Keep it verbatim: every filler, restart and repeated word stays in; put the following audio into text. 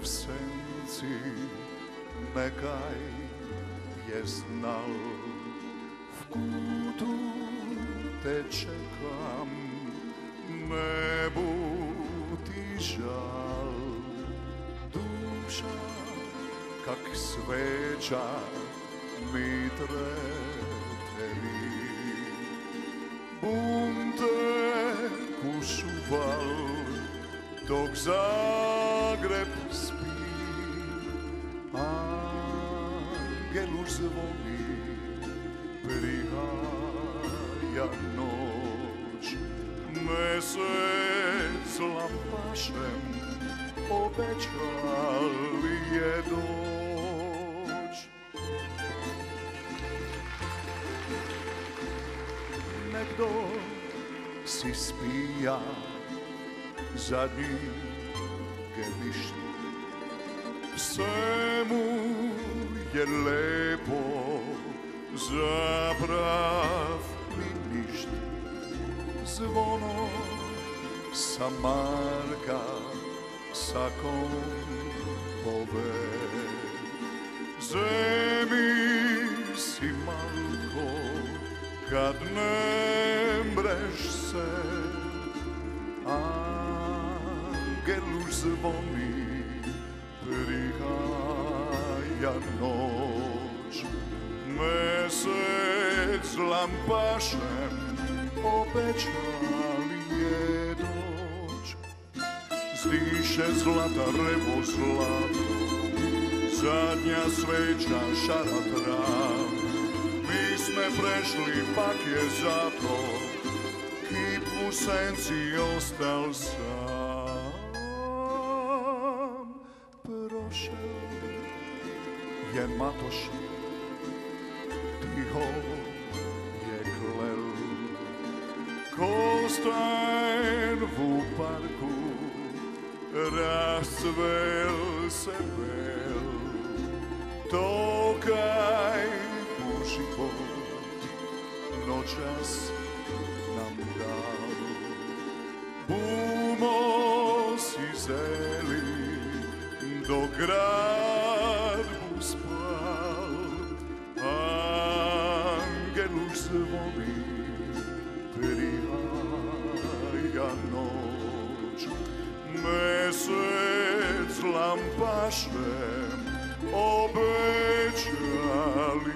v senci nekaj je znal. V kútu te čekam, nebudi žal. Duša, kak sveča mi treteli. Bunte kušuval, dok Zagreb spí. Angel už zvoní, prihája noč. Mesec lampašem obećal je doć. Nekdo si spija zadnji gemišt. Svemu je lepo, zaprav li ništ. Zvono sa marka sakom pove. Zemi si malko kad ne mreš se. Angel už zvoni, prihaja noć. Mesec lampašem obećal je doć. Zdiše zlata revo zlato, zadnja sveća šara trav. Mi sme prešli, pak je zato kip u senci ostal sam. Prošel je Matoš, tiho je klel. Kostajn v parku rascvel se vel. Tokaj bu život nočas nam dal. Bumo si zeli, do grad bu spal. Angel už zvoni, prihaja noć. Mesec lampašem obećal